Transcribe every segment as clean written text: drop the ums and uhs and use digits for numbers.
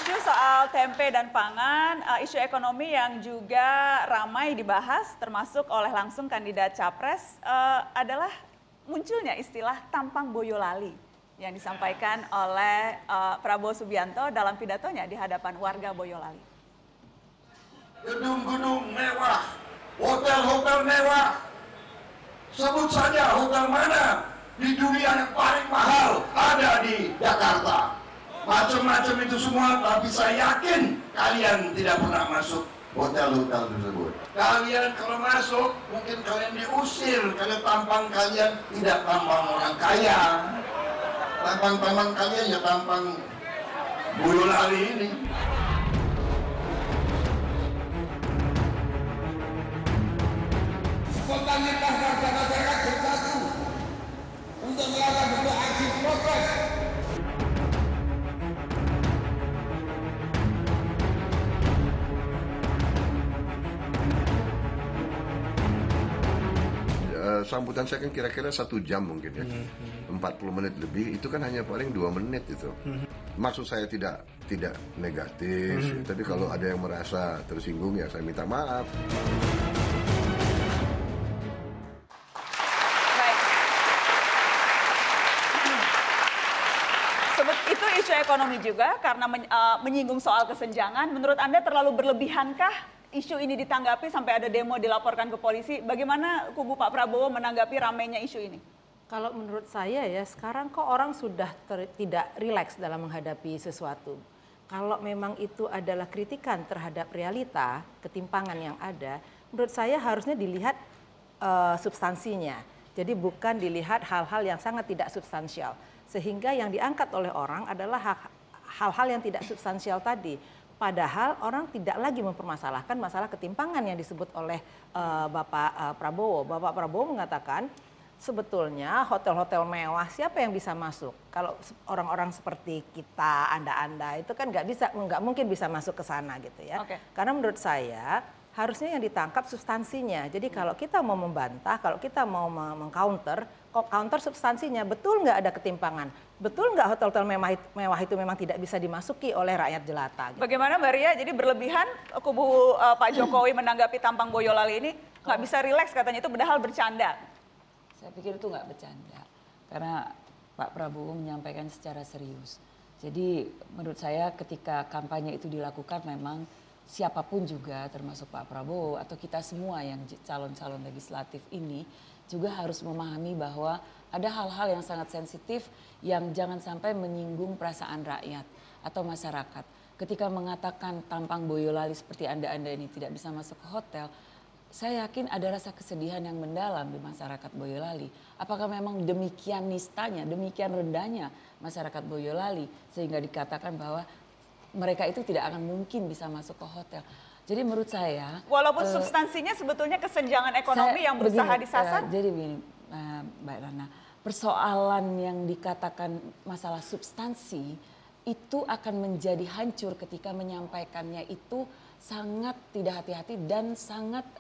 isu soal tempe dan pangan, isu ekonomi yang juga ramai dibahas termasuk oleh langsung kandidat Capres adalah munculnya istilah tampang Boyolali yang disampaikan oleh Prabowo Subianto dalam pidatonya di hadapan warga Boyolali. Gedung-gedung mewah, hotel-hotel mewah, sebut saja hotel mana di dunia yang paling mahal ada di Jakarta. Macam-macam itu semua, tapi saya yakin kalian tidak pernah masuk hotel-hotel tersebut. Kalian kalau masuk, mungkin kalian diusir karena tampang kalian tidak tampang orang kaya. Tampang-tampang kalian ya tampang Boyolali ini. Spontanitas warga masyarakat bersatu untuk melakukan bentuk aksi protes. Sambutan saya kan kira-kira 1 jam mungkin ya, 40 menit lebih, itu kan hanya paling 2 menit itu. Maksud saya tidak negatif, tapi kalau ada yang merasa tersinggung ya saya minta maaf. Itu isu ekonomi juga karena menyinggung soal kesenjangan. Menurut Anda terlalu berlebihankah isu ini ditanggapi sampai ada demo dilaporkan ke polisi? Bagaimana kubu Pak Prabowo menanggapi ramainya isu ini? Kalau menurut saya ya sekarang kok orang sudah tidak rileks dalam menghadapi sesuatu. Kalau memang itu adalah kritikan terhadap realita, ketimpangan yang ada, menurut saya harusnya dilihat substansinya. Jadi bukan dilihat hal-hal yang sangat tidak substansial. Sehingga yang diangkat oleh orang adalah hal-hal yang tidak substansial tadi. Padahal orang tidak lagi mempermasalahkan masalah ketimpangan yang disebut oleh Bapak Prabowo. Bapak Prabowo mengatakan sebetulnya hotel-hotel mewah siapa yang bisa masuk? Kalau orang-orang seperti kita, Anda itu kan nggak mungkin bisa masuk ke sana gitu ya. Okay. Karena menurut saya harusnya yang ditangkap substansinya. Jadi kalau kita mau membantah, kalau kita mau mengcounter, counter substansinya, betul nggak ada ketimpangan? Betul nggak hotel-hotel mewah itu memang tidak bisa dimasuki oleh rakyat jelata? Gitu. Bagaimana Mbak Ria? Jadi berlebihan kubu Pak Jokowi menanggapi tampang Boyolali ini nggak bisa rileks katanya itu padahal bercanda. Saya pikir itu nggak bercanda karena Pak Prabowo menyampaikan secara serius. Jadi menurut saya ketika kampanye itu dilakukan memang siapapun juga termasuk Pak Prabowo atau kita semua yang calon-calon legislatif ini juga harus memahami bahwa ada hal-hal yang sangat sensitif yang jangan sampai menyinggung perasaan rakyat atau masyarakat. Ketika mengatakan tampang Boyolali seperti Anda ini tidak bisa masuk ke hotel, saya yakin ada rasa kesedihan yang mendalam di masyarakat Boyolali. Apakah memang demikian nistanya, demikian rendahnya masyarakat Boyolali sehingga dikatakan bahwa mereka itu tidak akan mungkin bisa masuk ke hotel. Jadi menurut saya, walaupun substansinya sebetulnya kesenjangan ekonomi yang berusaha disasar. Jadi begini, Mbak Rana, persoalan yang dikatakan masalah substansi itu akan menjadi hancur ketika menyampaikannya itu sangat tidak hati-hati dan sangat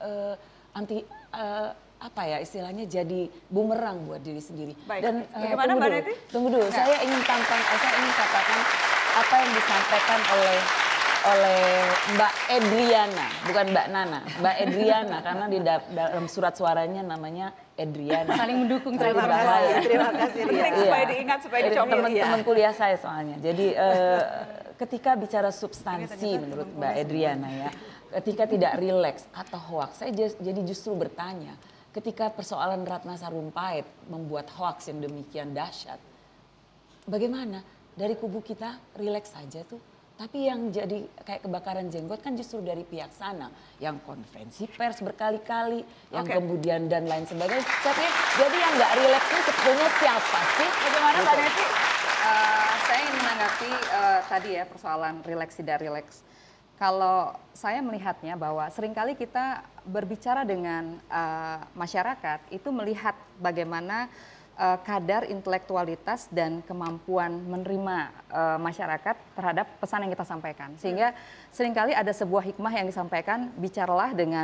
apa ya istilahnya jadi bumerang buat diri sendiri. Baik. Dan bagaimana Mbak Neti? Tunggu dulu, saya ingin katakan apa yang disampaikan oleh Mbak Edriana, bukan Mbak Nana, Mbak Edriana karena di dalam surat suaranya namanya Edriana. Saling mendukung. Terima kasih Ria. Supaya diingat, supaya dicontoh. Teman kuliah saya soalnya. Jadi ketika bicara substansi menurut Mbak Edriana ya, ketika tidak rileks atau hoaks, saya jadi justru bertanya, ketika persoalan Ratna Sarumpait membuat hoaks yang demikian dahsyat, bagaimana dari kubu kita rileks saja tuh? Tapi yang jadi kayak kebakaran jenggot kan justru dari pihak sana. Yang konferensi pers berkali-kali, yang kemudian dan lain sebagainya. Jadi yang nggak rileks ini sebetulnya siapa sih? Bagaimana Mbak Neti? Saya ingin menanggapi tadi ya persoalan rileks tidak rileks. Kalau saya melihatnya bahwa seringkali kita berbicara dengan masyarakat itu melihat bagaimana kadar intelektualitas dan kemampuan menerima masyarakat terhadap pesan yang kita sampaikan. Sehingga seringkali ada sebuah hikmah yang disampaikan, bicaralah dengan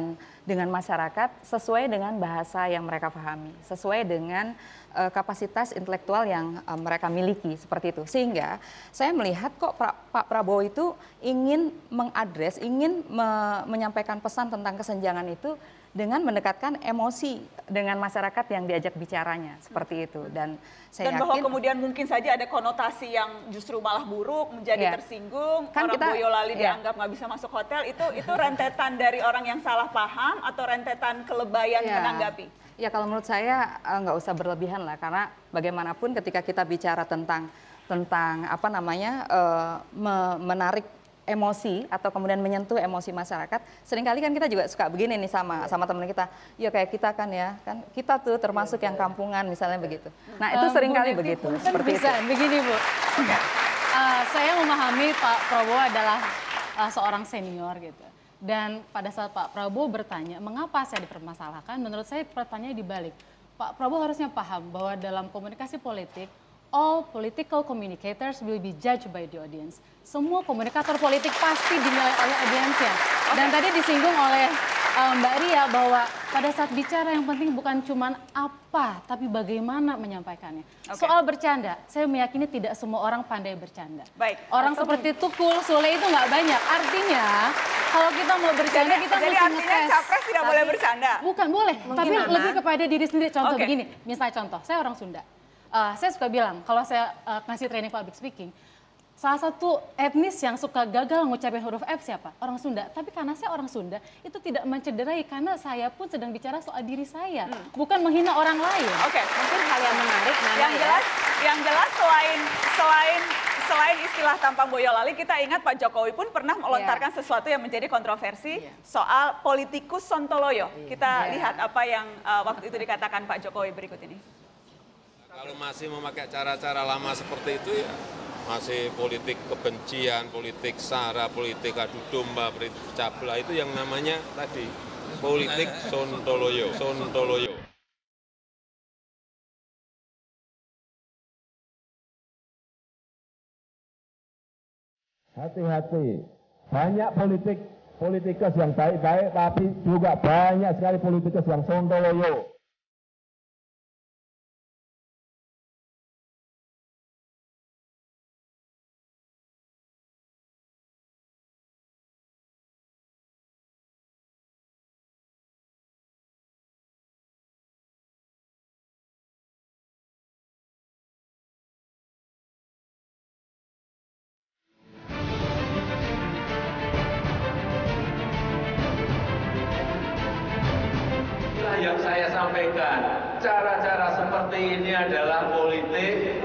dengan masyarakat sesuai dengan bahasa yang mereka pahami, sesuai dengan kapasitas intelektual yang mereka miliki, seperti itu. Sehingga saya melihat kok Pak Prabowo itu ingin mengadres, ingin menyampaikan pesan tentang kesenjangan itu dengan mendekatkan emosi dengan masyarakat yang diajak bicaranya, seperti itu. Dan saya yakin bahwa kemudian mungkin saja ada konotasi yang justru malah buruk, menjadi tersinggung, kan orang Boyolali dianggap nggak bisa masuk hotel, itu rentetan dari orang yang salah paham atau rentetan kelebayan menanggapi? Ya kalau menurut saya nggak usah berlebihan lah, karena bagaimanapun ketika kita bicara tentang apa namanya menarik emosi atau kemudian menyentuh emosi masyarakat, seringkali kan kita juga suka begini nih sama teman kita, ya kayak kita kan kita tuh termasuk yang kampungan misalnya begitu. Nah itu seringkali begitu, seperti itu. Begini Bu, saya memahami Pak Prabowo adalah seorang senior gitu. Dan pada saat Pak Prabowo bertanya, mengapa saya dipermasalahkan? Menurut saya pertanyaannya dibalik. Pak Prabowo harusnya paham bahwa dalam komunikasi politik, all political communicators will be judged by the audience. Semua komunikator politik pasti dinilai oleh audiensnya. Dan tadi disinggung oleh Mbak Ria bahwa pada saat bicara yang penting bukan cuma apa, tapi bagaimana menyampaikannya. Soal bercanda, saya meyakini tidak semua orang pandai bercanda. Orang seperti Tukul, Sule itu nggak banyak. Artinya kalau kita mau bercanda, kita mesti ngetes. Artinya capres tidak boleh bercanda? Bukan, boleh. Tapi lebih kepada diri sendiri. Contoh begini, misalnya contoh, saya orang Sunda. Saya suka bilang, kalau saya ngasih training public speaking, salah satu etnis yang suka gagal ngucapin huruf F siapa? Orang Sunda. Tapi karena saya orang Sunda, itu tidak mencederai karena saya pun sedang bicara soal diri saya, bukan menghina orang lain. Mungkin hal yang menarik yang jelas selain istilah tampang Boyolali, kita ingat Pak Jokowi pun pernah melontarkan sesuatu yang menjadi kontroversi soal politikus Sontoloyo. Kita lihat apa yang waktu itu dikatakan Pak Jokowi berikut ini. Kalau masih memakai cara-cara lama seperti itu ya masih politik kebencian, politik sara, politik adu domba, politik pecah belah, itu yang namanya tadi politik Sontoloyo. Hati-hati, banyak politikus yang baik-baik, tapi juga banyak sekali politikus yang Sontoloyo. Yang saya sampaikan, cara-cara seperti ini adalah politik.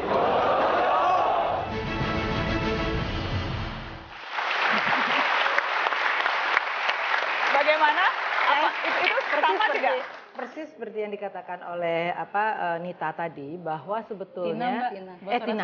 Bagaimana? Itu sama tidak? Persis seperti yang dikatakan oleh Nita tadi, bahwa sebetulnya Tina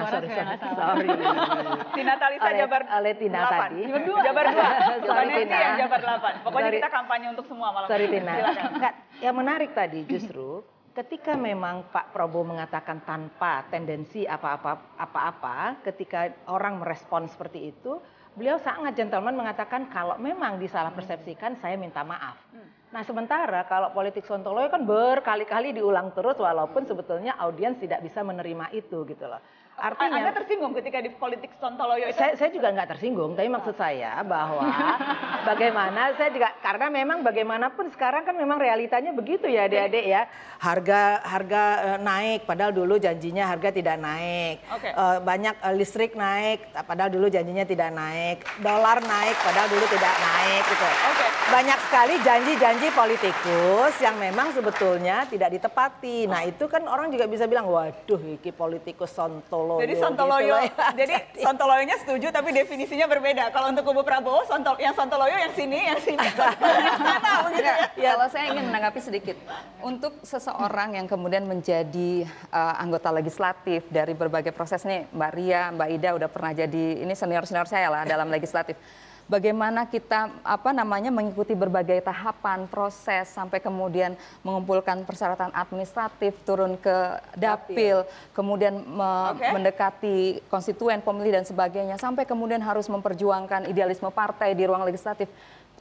Talisa Jabar 8. Jabar 2. Bukan Tina yang Jabar 8. Pokoknya kita kampanye untuk semua malam ini. Silakan. Yang menarik tadi justru ketika memang Pak Prabowo mengatakan tanpa tendensi apa-apa, ketika orang merespon seperti itu, beliau sangat gentleman mengatakan kalau memang disalah persepsikan saya minta maaf. Nah sementara kalau politik Sontoloyo kan berkali-kali diulang terus walaupun sebetulnya audiens tidak bisa menerima itu gitu loh. Artinya Anda tersinggung ketika di politik Sontoloyo itu? Saya juga nggak tersinggung, tapi maksud saya bahwa bagaimana saya juga, karena memang bagaimanapun sekarang kan memang realitanya begitu ya adik-adik ya. Harga naik padahal dulu janjinya harga tidak naik. Banyak listrik naik padahal dulu janjinya tidak naik. Dolar naik padahal dulu tidak naik gitu. Banyak sekali janji-janji politikus yang memang sebetulnya tidak ditepati. Nah itu kan orang juga bisa bilang, waduh ini politikus Sontoloyo. Jadi Sontoloyo, jadi Sontoloyonya setuju tapi definisinya berbeda. Kalau untuk kubu Prabowo, yang Sontoloyo yang sini, yang sana begitu ya. Kalau saya ingin menanggapi sedikit, untuk seseorang yang kemudian menjadi anggota legislatif dari berbagai proses nih, Mbak Ria, Mbak Ida udah pernah jadi, ini senior-senior saya lah dalam legislatif. Bagaimana kita mengikuti berbagai tahapan proses sampai kemudian mengumpulkan persyaratan administratif, turun ke dapil, kemudian mendekati konstituen, pemilih dan sebagainya, sampai kemudian harus memperjuangkan idealisme partai di ruang legislatif.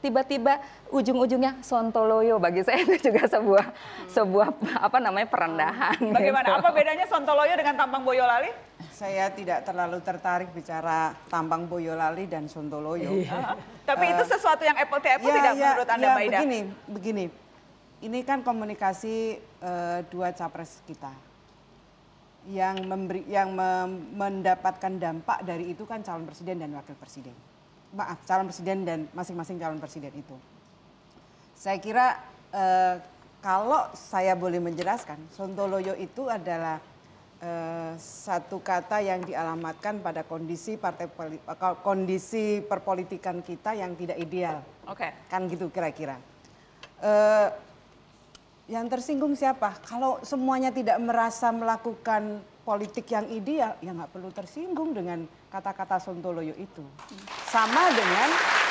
tiba-tiba ujung-ujungnya sontoloyo, bagi saya itu juga sebuah apa namanya perendahan. Bagaimana? Gitu. Apa bedanya sontoloyo dengan tampang Boyolali? Saya tidak terlalu tertarik bicara tampang Boyolali dan sontoloyo. Tapi itu sesuatu yang apple to apple tidak menurut Anda, Mbak Ida? Begini. Ini kan komunikasi dua capres kita. Yang mendapatkan dampak dari itu kan calon presiden dan wakil presiden. Maaf, calon presiden dan masing-masing calon presiden itu. Saya kira kalau saya boleh menjelaskan, sontoloyo itu adalah satu kata yang dialamatkan pada kondisi kondisi perpolitikan kita yang tidak ideal. Oke. Kan gitu kira-kira. Yang tersinggung siapa? Kalau semuanya tidak merasa melakukan politik yang ideal, ya nggak perlu tersinggung dengan kata-kata sontoloyo itu. Sama dengan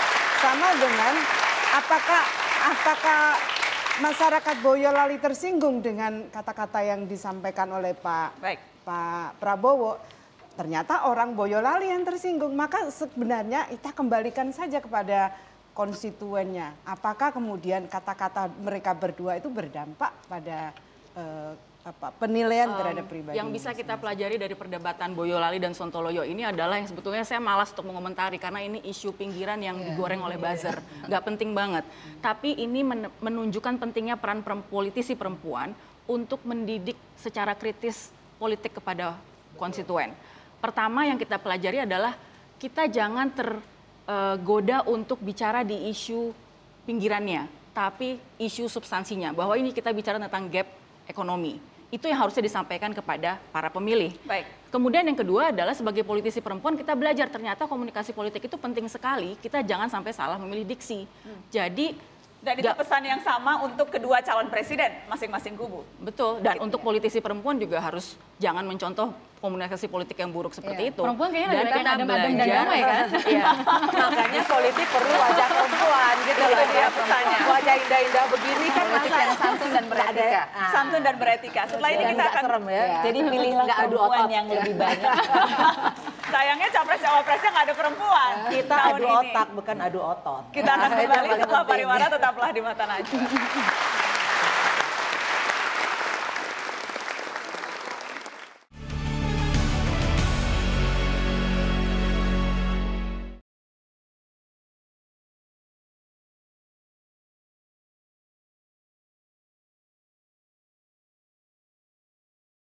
apakah masyarakat Boyolali tersinggung dengan kata-kata yang disampaikan oleh Pak Prabowo? Ternyata orang Boyolali yang tersinggung. Maka sebenarnya kita kembalikan saja kepada konstituennya. Apakah kemudian kata-kata mereka berdua itu berdampak pada penilaian terhadap pribadi? Yang bisa kita pelajari dari perdebatan Boyolali dan Sontoloyo ini adalah yang sebetulnya saya malas untuk mengomentari karena ini isu pinggiran yang digoreng oleh buzzer. Nggak penting banget. Tapi ini menunjukkan pentingnya peran politisi perempuan untuk mendidik secara kritis politik kepada konstituen. Pertama yang kita pelajari adalah kita jangan tergoda untuk bicara di isu pinggirannya, tapi isu substansinya. Bahwa ini kita bicara tentang gap ekonomi. Itu yang harusnya disampaikan kepada para pemilih. Baik. Kemudian yang kedua adalah sebagai politisi perempuan kita belajar ternyata komunikasi politik itu penting sekali. Kita jangan sampai salah memilih diksi. Jadi dan itu pesan yang sama untuk kedua calon presiden masing-masing kubu. Betul. Dan untuk politisi perempuan juga harus jangan mencontoh komunikasi politik yang buruk seperti itu. Perempuan kayaknya lebih kita adem-adem dan damai kan? Iya. Makanya politik perlu wajah perempuan gitu loh ya pesannya. Wajah indah-indah begini kan politik yang santun dan beretika. Santun dan beretika. Setelah ini kita akan serem ya. Jadi pilihlah perempuan yang lebih banyak. Sayangnya capres-cawapresnya nggak ada perempuan. Kita adu otak bukan adu otot. Kita akan kembali setelah pariwara, tetaplah di Mata Najwa.